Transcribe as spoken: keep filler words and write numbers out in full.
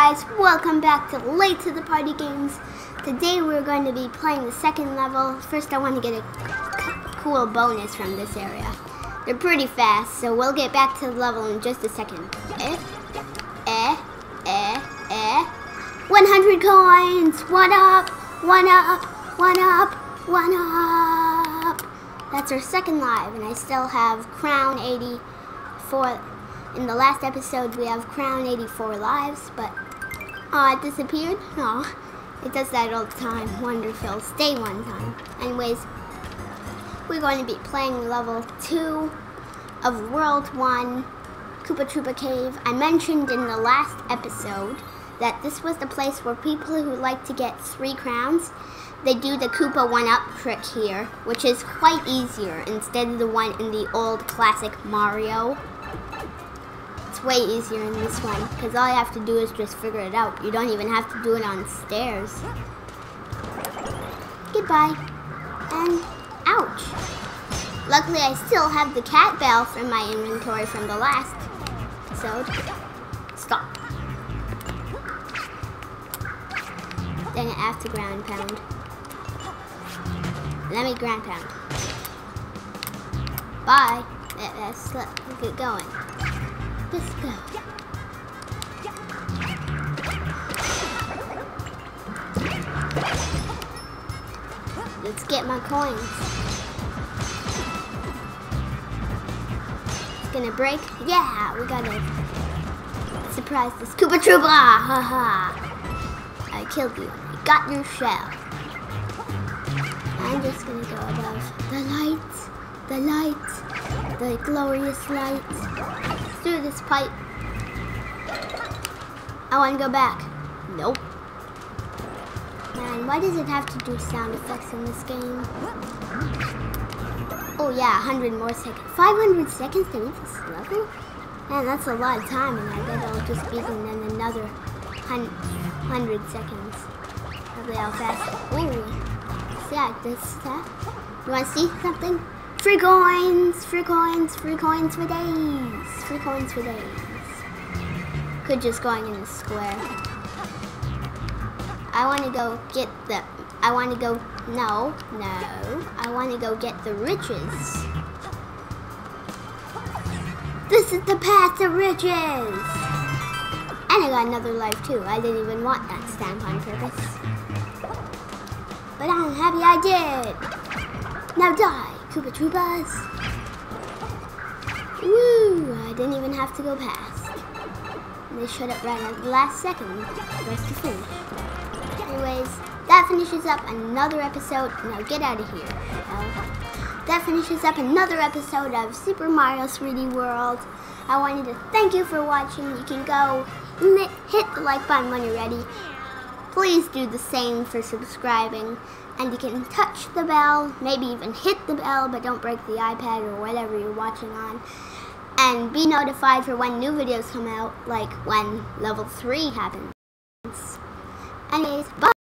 guys, welcome back to Late to the Party Games. Today we're going to be playing the second level. First I want to get a cool bonus from this area. They're pretty fast, so we'll get back to the level in just a second. Eh, eh, eh, eh. one hundred coins! One up, one up, one up, one up. That's our second live, and I still have Crown eighty-four. In the last episode, we have Crown eighty-four lives, but oh, it disappeared? Oh, it does that all the time. Wonderful. Stay one time. Anyways, we're going to be playing level two of World one, Koopa Troopa Cave. I mentioned in the last episode that this was the place where people who like to get three crowns, they do the Koopa one-up trick here, which is quite easier instead of the one in the old classic Mario. It's way easier in this one, because all you have to do is just figure it out. You don't even have to do it on stairs. Goodbye. And ouch. Luckily, I still have the cat bell from my inventory from the last episode. Stop. Then I have to ground pound. Let me ground pound. Bye. Let's get going. Let's go. Let's get my coins. It's gonna break. Yeah, we gotta surprise this Koopa Troopa. Ha ha. I killed you. I got your shell. I'm just gonna go above the lights, the lights, the glorious lights. Through this pipe. I want to go back. Nope. Man, why does it have to do sound effects in this game? Oh yeah, one hundred more seconds. five hundred seconds to beat this level? Man, that's a lot of time, and I bet I'll just beat them in another one hundred seconds. Probably how fast. Ooh. Yeah, this, that. You want to see something? Free coins, free coins, free coins for days. Free coins for days. Could just going in the square. I want to go get the, I want to go, no, no. I want to go get the riches. This is the path to riches. And I got another life too. I didn't even want that stamp on purpose. But I'm happy I did. Now die. Koopa Troopas. Woo! I didn't even have to go past. And they shut up right at the last second for us to finish. Anyways, that finishes up another episode. Now get out of here. Uh, that finishes up another episode of Super Mario three D World. I wanted to thank you for watching. You can go hit the like button when you're ready. Please do the same for subscribing. And you can touch the bell, maybe even hit the bell, but don't break the iPad or whatever you're watching on. And be notified for when new videos come out, like when level three happens. Anyways, bye!